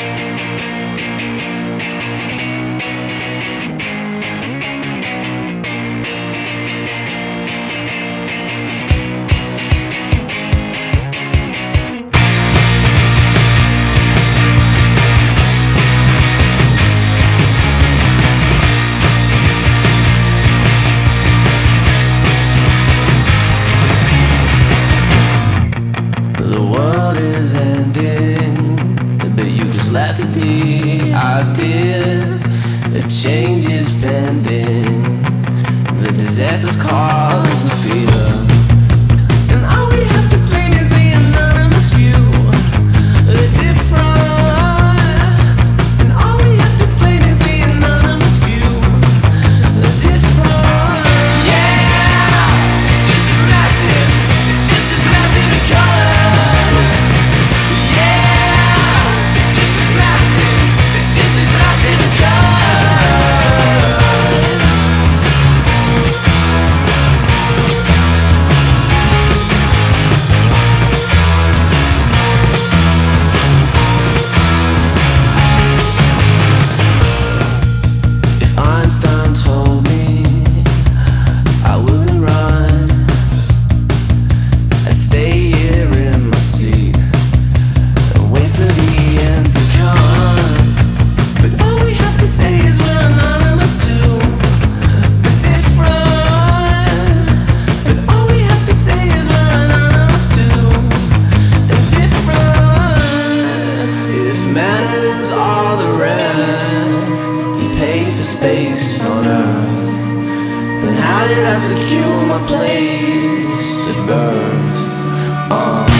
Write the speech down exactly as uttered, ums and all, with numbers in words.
Let it be, I did. A change is pending. The disaster's caused the fear, and all we have to blame is the anonymous few. The different, and all we have to blame is the anonymous few. The different, yeah, it's just as massive. It's just as massive in color. Space on earth, then how did I secure my place at birth? Uh.